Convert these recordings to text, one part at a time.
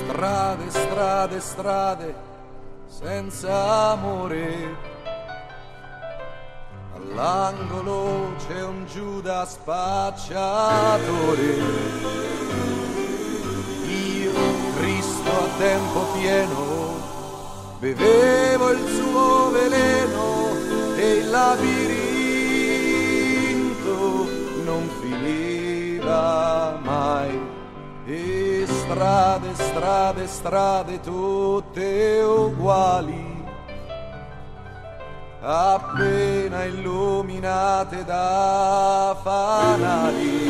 Strade, strade, strade senza amore. All'angolo c'è un Giuda spacciatore. Io, Cristo a tempo pieno, bevevo il suo veleno e il labirinto non finiva mai. E strade, strade, strade tutte uguali, appena illuminate da fanali.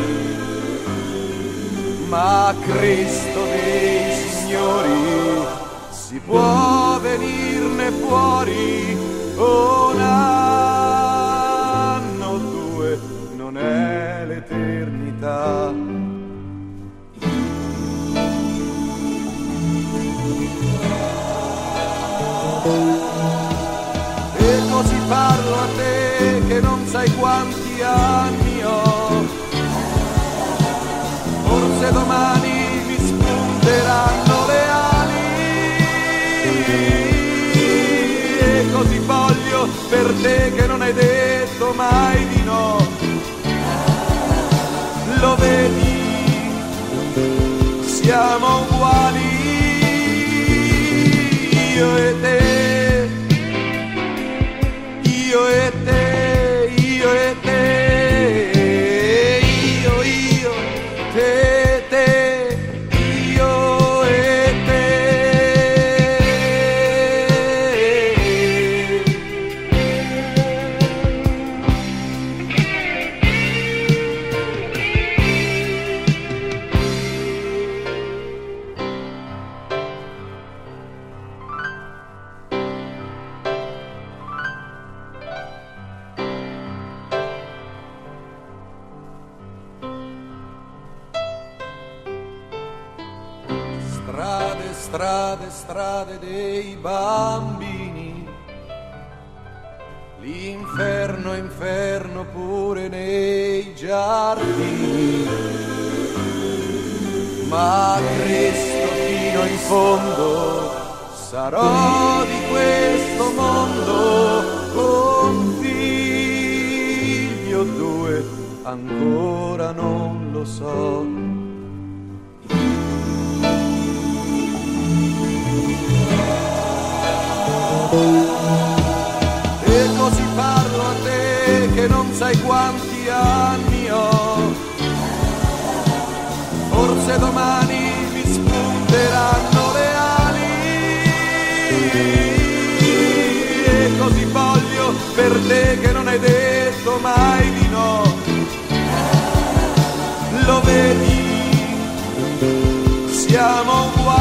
Ma a Cristo dei signori si può venirne fuori un anno o due, non è l'eternità. E così parlo a te che non sai quanti anni ho. Forse domani mi spunteranno le ali. E così voglio per te che non hai detto mai di no. Lo vedi, siamo uguali, io e te. Io e te, io e te, io, te, io e te. Strade, strade, strade dei bambini, l'inferno, inferno pure nei giardini. Ma Cristo fino in fondo sarò di questo mondo, un figlio o due, ancora non lo so. E così parlo a te che non sai quanti anni ho. Forse domani mi spunteranno le ali. E così voglio per te che non hai detto mai di no. Lo vedi, siamo uguali.